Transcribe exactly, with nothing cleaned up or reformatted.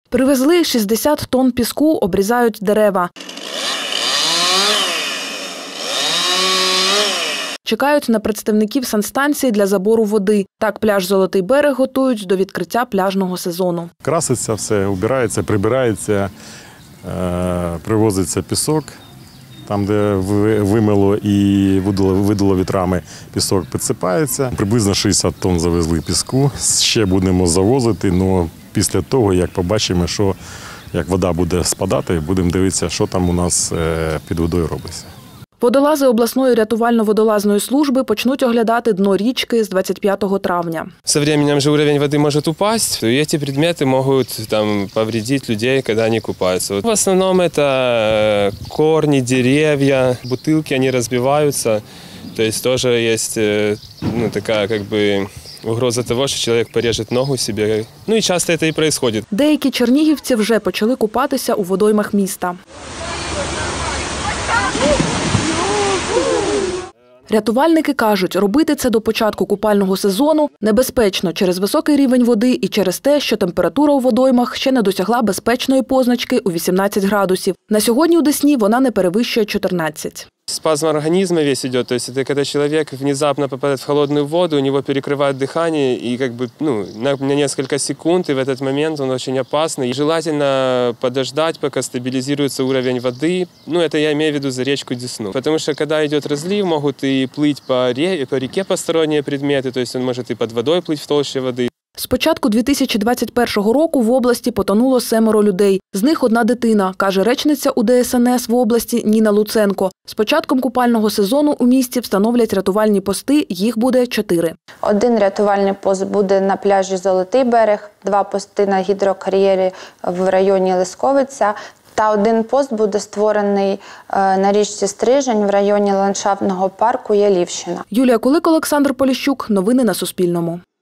Привезли шістдесят тонн піску, обрізають дерева. Чекають на представників санстанції для забору води. Так пляж «Золотий берег» готують до відкриття пляжного сезону. Краситься все, убирається, прибирається, привозиться пісок. Там, де вимило і видало вітрами, пісок підсипається. Приблизно шістдесят тонн завезли піску. Ще будемо завозити, але після того, як побачимо, що як вода буде спадати, будемо дивитися, що там у нас під водою робиться. Водолази обласної рятувально-водолазної служби почнуть оглядати дно річки з двадцять п'ятого травня. Со временем же уровень воды может упасть, и эти предметы могут там повредить людей, когда они купаются. В основном это корни, деревья, бутылки, они разбиваются. То есть тоже есть ну, такая как бы угроза того, що чоловік поріже ногу собі. Ну і часто це і відбувається. Деякі чернігівці вже почали купатися у водоймах міста. Рятувальники кажуть, робити це до початку купального сезону небезпечно через високий рівень води і через те, що температура у водоймах ще не досягла безпечної позначки у вісімнадцять градусів. На сьогодні у Десні вона не перевищує чотирнадцять. Спазм организма весь идет, то есть это когда человек внезапно попадает в холодную воду, у него перекрывает дыхание и как бы ну, на, на несколько секунд, и в этот момент он очень опасный. И желательно подождать, пока стабилизируется уровень воды, ну это я имею в виду за речку Десну. Потому что когда идет разлив, могут и плыть по, ре, по реке посторонние предметы, то есть он может и под водой плыть в толще воды. З початку дві тисячі двадцять першого року в області потонуло семеро людей. З них одна дитина, каже речниця У Де Ес Ен Ес в області Ніна Луценко. З початком купального сезону у місті встановлять рятувальні пости, їх буде чотири. Один рятувальний пост буде на пляжі «Золотий берег», два пости на гідрокар'єрі в районі Лисковиця, та один пост буде створений на річці Стрижень в районі ландшафтного парку Ялівщина. Юлія Кулик, Олександр Поліщук. Новини на Суспільному.